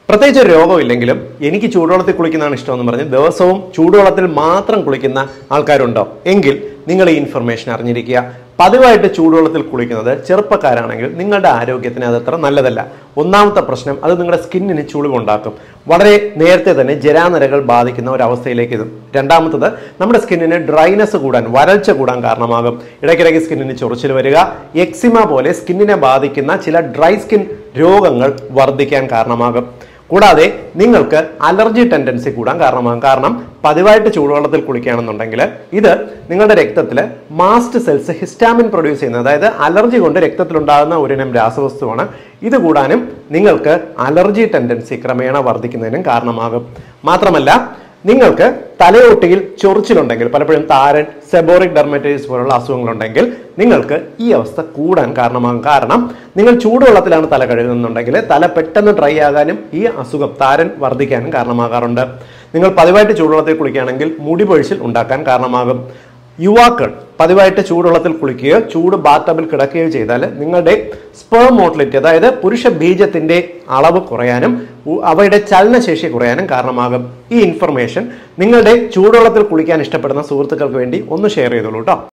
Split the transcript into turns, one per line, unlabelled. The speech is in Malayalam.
പ്രത്യേകിച്ച് ഒരു രോഗമില്ലെങ്കിലും എനിക്ക് ചൂടുവെള്ളത്തിൽ കുളിക്കുന്നതാണ് ഇഷ്ടമെന്ന് പറഞ്ഞ് ദിവസവും ചൂടുവെള്ളത്തിൽ മാത്രം കുളിക്കുന്ന ആൾക്കാരുണ്ടോ എങ്കിൽ നിങ്ങൾ ഈ ഇൻഫർമേഷൻ അറിഞ്ഞിരിക്കുക. പതിവായിട്ട് ചൂടുവെള്ളത്തിൽ കുളിക്കുന്നത് ചെറുപ്പക്കാരാണെങ്കിൽ നിങ്ങളുടെ ആരോഗ്യത്തിന് അതത്ര നല്ലതല്ല. ഒന്നാമത്തെ പ്രശ്നം, അത് നിങ്ങളുടെ സ്കിന്നിന് ചുളിവുണ്ടാക്കും. വളരെ നേരത്തെ തന്നെ ജരാനരകൾ ബാധിക്കുന്ന ഒരവസ്ഥയിലേക്ക് എത്തും. രണ്ടാമത്തത്, നമ്മുടെ സ്കിന്നിന് ഡ്രൈനെസ് കൂടാൻ, വരൾച്ച കൂടാൻ കാരണമാകും. ഇടയ്ക്കിടയ്ക്ക് സ്കിന്നിന് ചൊറിച്ചിൽ വരിക, എക്സിമ പോലെ സ്കിന്നിനെ ബാധിക്കുന്ന ചില ഡ്രൈ സ്കിൻ രോഗങ്ങൾ വർദ്ധിക്കാൻ കാരണമാകും. കൂടാതെ നിങ്ങൾക്ക് അലർജി ടെൻഡൻസി കൂടാൻ കാരണമാകും. കാരണം പതിവായിട്ട് ചൂടുവെള്ളത്തിൽ കുളിക്കുകയാണെന്നുണ്ടെങ്കിൽ ഇത് നിങ്ങളുടെ രക്തത്തിൽ മാസ്റ്റ് സെൽസ് ഹിസ്റ്റാമിൻ പ്രൊഡ്യൂസ് ചെയ്യുന്നത്, അതായത് അലർജി കൊണ്ട് രക്തത്തിലുണ്ടാകുന്ന ഒരിനം രാസവസ്തുവാണ്. ഇത് കൂടാനും നിങ്ങൾക്ക് അലർജി ടെൻഡൻസി ക്രമേണ വർദ്ധിക്കുന്നതിനും കാരണമാകും. മാത്രമല്ല, നിങ്ങൾക്ക് തലയോട്ടിയിൽ ചൊറിച്ചിലുണ്ടെങ്കിൽ, പലപ്പോഴും താരൻ, സെബോറിക് ഡെർമറ്റൈറ്റിസ് പോലുള്ള അസുഖങ്ങളുണ്ടെങ്കിൽ നിങ്ങൾക്ക് ഈ അവസ്ഥ കൂടാൻ കാരണമാകും. കാരണം നിങ്ങൾ ചൂടുവെള്ളത്തിലാണ് തല കഴുകുന്നുണ്ടെങ്കിൽ തല പെട്ടെന്ന് ഡ്രൈ ആകാനും ഈ അസുഖം താരൻ വർദ്ധിക്കാനും കാരണമാകാറുണ്ട്. നിങ്ങൾ പതിവായിട്ട് ചൂടുവെള്ളത്തിൽ കുളിക്കുകയാണെങ്കിൽ മുടി പൊഴിച്ചിൽ ഉണ്ടാക്കാൻ കാരണമാകും. യുവാക്കൾ പതിവായിട്ട് ചൂടുവെള്ളത്തിൽ കുളിക്കുകയോ ചൂട് ബാത്തബിൽ കിടക്കുകയോ ചെയ്താൽ നിങ്ങളുടെ സ്പേം മോട്ടിലിറ്റി, അതായത് പുരുഷ ബീജത്തിന്റെ അളവ് കുറയാനും അവയുടെ ചലനശേഷി കുറയാനും കാരണമാകും. ഈ ഇൻഫർമേഷൻ നിങ്ങളുടെ ചൂടുവെള്ളത്തിൽ കുളിക്കാൻ ഇഷ്ടപ്പെടുന്ന സുഹൃത്തുക്കൾക്ക് വേണ്ടി ഒന്ന് ഷെയർ ചെയ്തോളൂ കേട്ടോ.